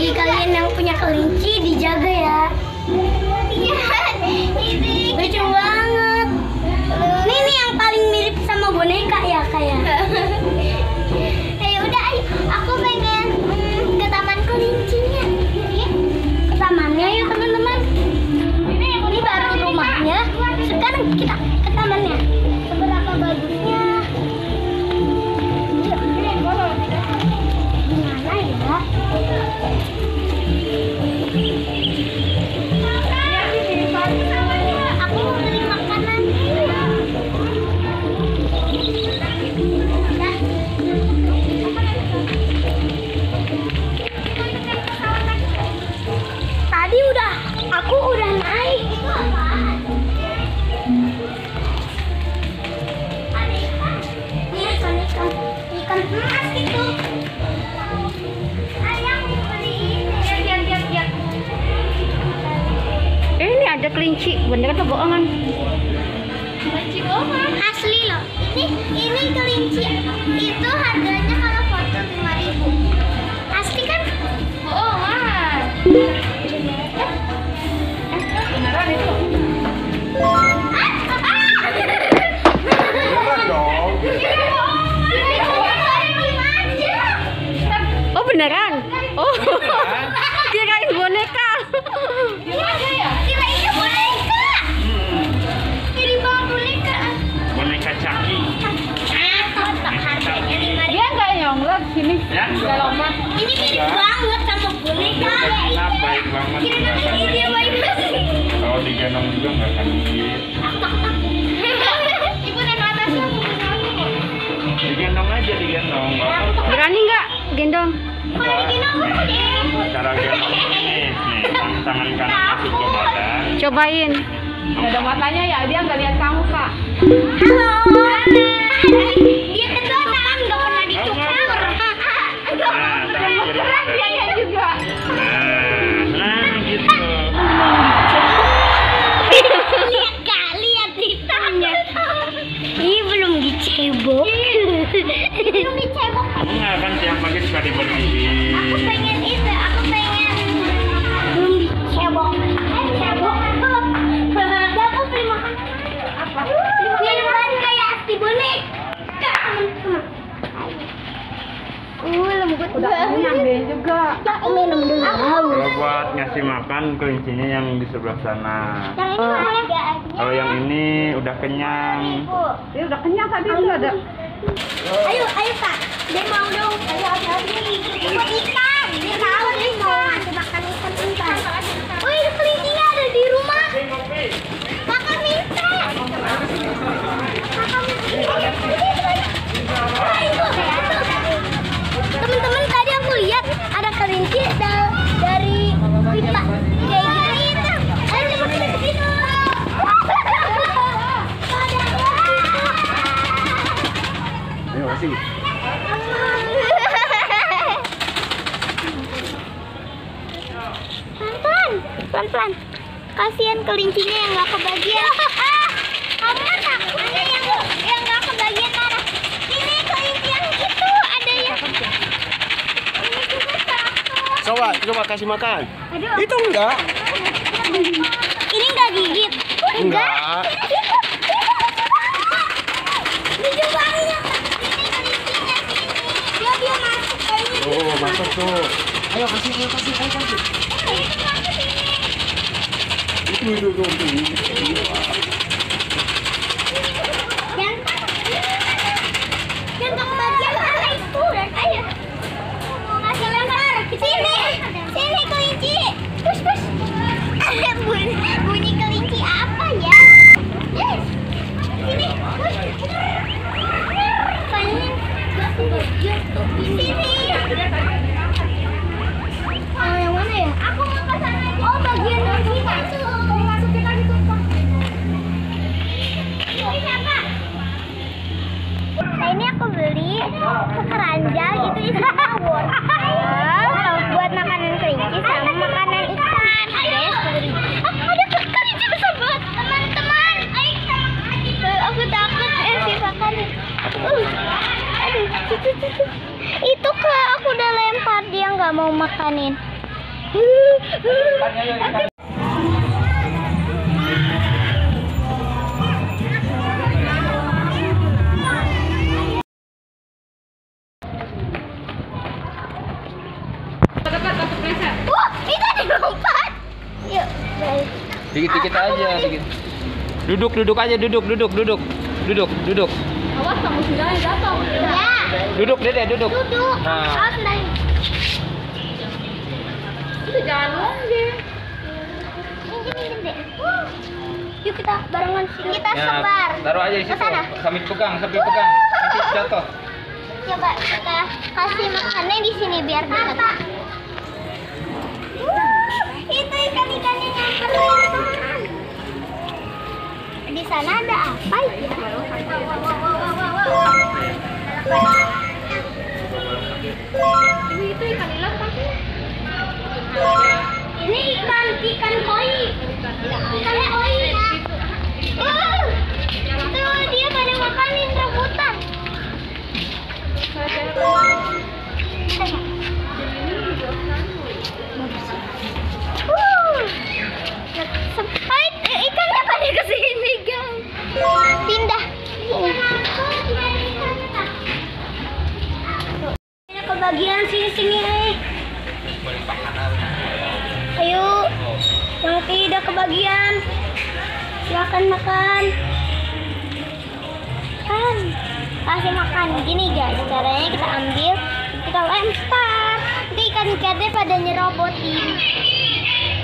Bagi kalian yang punya kelinci, dijaga ya. Iya, ini lucu banget. Ini yang paling mirip sama boneka ya kayak. Ya udah, ayo. Aku pengen ke taman kelincinya. Ke tamannya yuk teman-teman. Ini baru rumahnya. Sekarang kita ke tamannya. Seberapa bagusnya? Gimana ya? Aku mau beli makanan. Tadi aku udah naik. Itu apaan? Ada ikan. Ini ikan emas itu. Ayah mau beli ini. Lihat. Ini ada kelinci, bener atau bohongan? Kelinci bohongan. Asli loh. Ini kelinci. Itu harganya kalau foto 5.000. Asli kan? Bohongan. Beneran itu? Oh beneran? Oh kirain boneka. Kirain boneka. Ini bawa boneka. Boneka Caki. Harganya 5.000. Dia nggak nyonglok sini. Ya? Nggak lompat. Ini mirip banget sama boneka. Boneka baik banget. Ini dia baik banget. Kalau digendong juga nggak akan gigit. Ibu naik ke atasnya. Digendong aja, digendong. Nggak apa-apa. Berani nggak gendong? Kalau digendong aku Nih, cara gendong nih, tangan kanan masuk ke badan. Cobain. Nggak ada matanya ya, dia nggak lihat kamu kak. Halo. Dia ketuaan nggak pernah dicukur. Nah, tangan kiri badan. Dia juga. Nah gitu. Lihat kak, lihat ditanya. Ini belum dicebok. Belum dicebok. Kamu nggak kan tiap pagi suka dibersihin. Aku pengen itu, aku pengen belum dicebok. Cebok aku. Aku beli makan apa? Minuman kayak si boneka. Lembut Udah nyampein juga. Ya, minum dulu. Kalau buat ngasih makan kelincinya yang di sebelah sana. Yang ini harga aja. Kalau yang ini udah kenyang. Dia udah kenyang tadi juga ada. Ayo kak, dia mau dong. Ayo hati-hati. Mau ikan, dia tahu dia ikan. Makan ikan. Wih, kelincinya ada di rumah. Kakak minta. Wah, itu. Teman-teman tadi aku lihat ada kelinci dari pipa kayak gitu. Ayo coba kita ke situ. Ayo kasih. Pelan-pelan. Kasihan kelincinya yang nggak kebagian. Kamu kan takutnya yang nggak kebagian mana? Ini kelinci yang itu ada yang. Ini juga takut. Coba kasih makan. Aduh. Itu enggak. Ini nggak gigit. Enggak. Lucu banget. Ini kelincinya sini. Dia masuk kayaknya. Oh, masuk tuh. Ayo kasih. Itu. Yang kebagian mana itu? Ayo. Mau ngasih lempar. Sini kelinci. Push. Bunyi kelinci apa ya? Yes. Sini. Push. Sini. Oh, yang mana ya? Aku mau ke sana. Oh, bagian dari kita itu. Masukin lagi tuh. Ini siapa? Nah, ini aku beli keranjang itu isinya wortel buat makanan kelinci sama makanan ikan. Ada kelinci besar banget, teman-teman. Aku takut sisakan. Aduh, itu aku udah lempar, dia nggak mau makanin. Depannya yuk ikan. Dekat satu preset. Itu ada lompat. Yuk, guys. Dikit-dikit aja, dikit. Duduk aja, duduk. Awas kamu sendalnya jatuh. Ya. Duduk, Dede, duduk. Duduk. Nah. Awas sendalnya. Itu jangan longgeng. Minjem deh. Yuk kita barengan sini. Kita Ya, sebar. taruh aja di Ke situ. sana. Sambil pegang. Nanti jatuh. Coba kita kasih makannya di sini biar dekat. Itu ikan-ikannya nyamperin. Di sana ada apa ya? Itu ikan ilang pasti. Ini ikan koi. Ikan koi ya. Itu dia pada makanin rambutan. Sempit, ikannya pada kesini guys. Pindah. Ini kebagian sini. Ayo, yang tidak kebagian, silakan makan. Kasih makan. Gini guys, caranya kita ambil, kita lempar. Nanti ikan-ikannya pada nyerobotin.